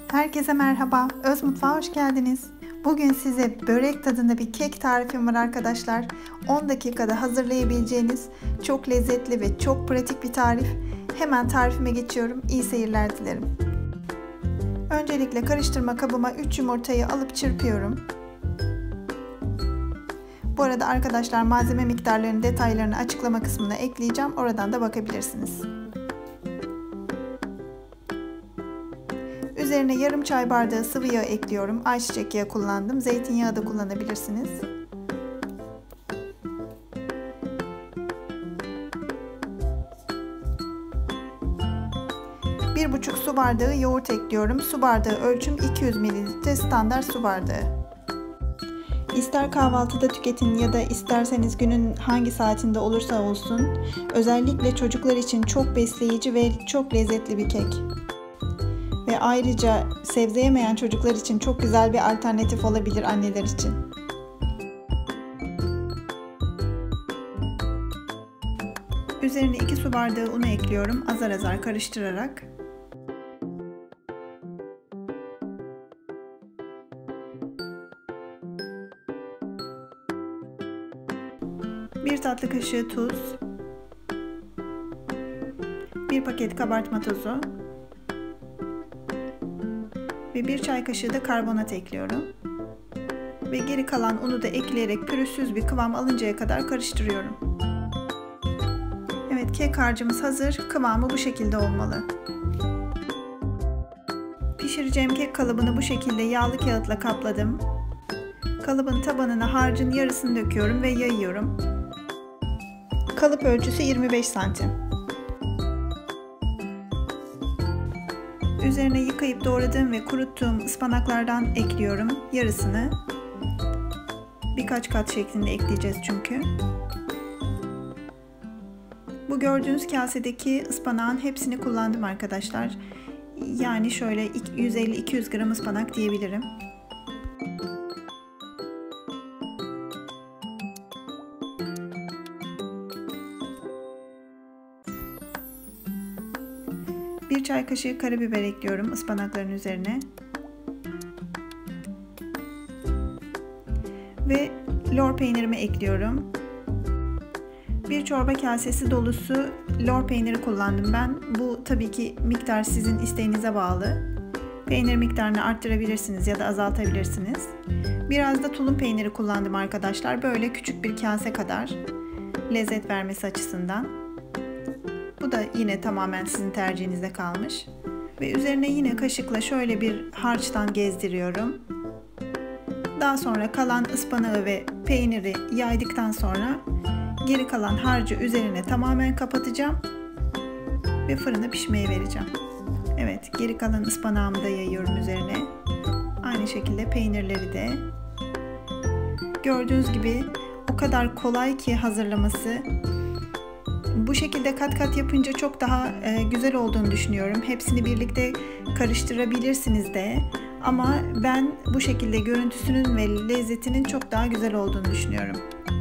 Herkese merhaba, Öz Mutfağa hoş geldiniz. Bugün size börek tadında bir kek tarifim var arkadaşlar. 10 dakikada hazırlayabileceğiniz çok lezzetli ve çok pratik bir tarif. Hemen tarifime geçiyorum, iyi seyirler dilerim. Öncelikle karıştırma kabıma 3 yumurtayı alıp çırpıyorum. Bu arada arkadaşlar malzeme miktarlarının detaylarını açıklama kısmına ekleyeceğim, oradan da bakabilirsiniz. Üzerine yarım çay bardağı sıvı yağ ekliyorum. Ayçiçek yağı kullandım. Zeytinyağı da kullanabilirsiniz. Bir buçuk su bardağı yoğurt ekliyorum. Su bardağı ölçüm 200 ml standart su bardağı. İster kahvaltıda tüketin ya da isterseniz günün hangi saatinde olursa olsun. Özellikle çocuklar için çok besleyici ve çok lezzetli bir kek. Ve ayrıca sebze yemeyen çocuklar için çok güzel bir alternatif olabilir anneler için. Üzerine 2 su bardağı unu ekliyorum azar azar karıştırarak. Bir tatlı kaşığı tuz. 1 paket kabartma tozu. Ve 1 çay kaşığı da karbonat ekliyorum. Ve geri kalan unu da ekleyerek pürüzsüz bir kıvam alıncaya kadar karıştırıyorum. Evet, kek harcımız hazır. Kıvamı bu şekilde olmalı. Pişireceğim kek kalıbını bu şekilde yağlı kağıtla kapladım. Kalıbın tabanına harcın yarısını döküyorum ve yayıyorum. Kalıp ölçüsü 25 santim. Üzerine yıkayıp doğradığım ve kuruttuğum ıspanaklardan ekliyorum. Yarısını. Birkaç kat şeklinde ekleyeceğiz çünkü. Bu gördüğünüz kasedeki ıspanağın hepsini kullandım arkadaşlar. Yani şöyle 150-200 gram ıspanak diyebilirim. Bir çay kaşığı karabiber ekliyorum ıspanakların üzerine. Ve lor peynirimi ekliyorum. Bir çorba kasesi dolusu lor peyniri kullandım ben. Bu tabii ki miktar sizin isteğinize bağlı. Peynir miktarını arttırabilirsiniz ya da azaltabilirsiniz. Biraz da tulum peyniri kullandım arkadaşlar. Böyle küçük bir kase kadar lezzet vermesi açısından. Bu da yine tamamen sizin tercihinize kalmış. Ve üzerine yine kaşıkla şöyle bir harçtan gezdiriyorum. Daha sonra kalan ıspanağı ve peyniri yaydıktan sonra geri kalan harcı üzerine tamamen kapatacağım ve fırına pişmeye vereceğim. Evet, geri kalan ıspanağımı da yayıyorum üzerine. Aynı şekilde peynirleri de. Gördüğünüz gibi o kadar kolay ki hazırlaması. Bu şekilde kat kat yapınca çok daha güzel olduğunu düşünüyorum. Hepsini birlikte karıştırabilirsiniz de. Ama ben bu şekilde görüntüsünün ve lezzetinin çok daha güzel olduğunu düşünüyorum.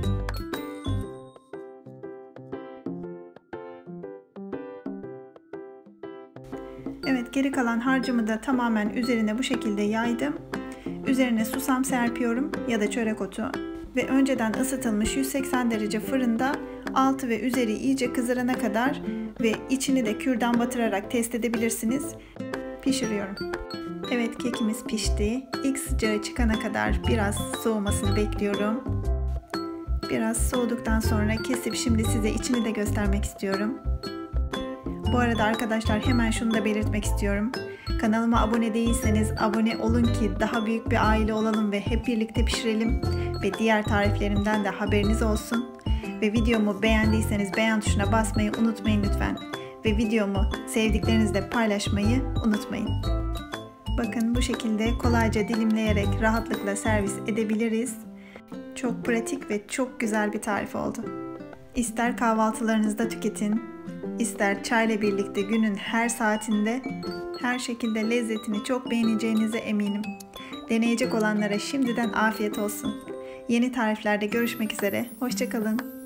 Evet, geri kalan harcımı da tamamen üzerine bu şekilde yaydım. Üzerine susam serpiyorum ya da çörek otu. Ve önceden ısıtılmış 180 derece fırında altı ve üzeri iyice kızarana kadar ve içini de kürdan batırarak test edebilirsiniz. Pişiriyorum. Evet, kekimiz pişti. İlk sıcağı çıkana kadar biraz soğumasını bekliyorum. Biraz soğuduktan sonra kesip şimdi size içini de göstermek istiyorum. Bu arada arkadaşlar hemen şunu da belirtmek istiyorum. Kanalıma abone değilseniz abone olun ki daha büyük bir aile olalım ve hep birlikte pişirelim. Ve diğer tariflerimden de haberiniz olsun. Ve videomu beğendiyseniz beğen tuşuna basmayı unutmayın lütfen. Ve videomu sevdiklerinizle paylaşmayı unutmayın. Bakın bu şekilde kolayca dilimleyerek rahatlıkla servis edebiliriz. Çok pratik ve çok güzel bir tarif oldu. İster kahvaltılarınızda tüketin, ister çayla birlikte günün her saatinde her şekilde lezzetini çok beğeneceğinize eminim. Deneyecek olanlara şimdiden afiyet olsun. Yeni tariflerde görüşmek üzere. Hoşça kalın.